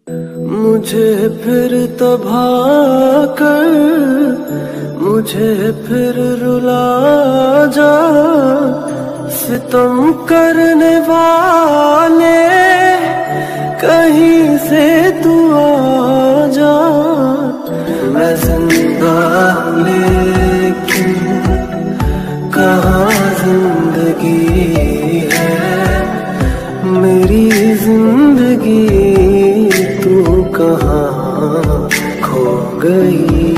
मुझे फिर तबाह कर, मुझे फिर रुला जा, सितम करने वाले कहीं से तू आ जा। मैं जिंदा लेकिन कहाँ जिंदगी है, मेरी जिंदगी तू कहाँ खो गई।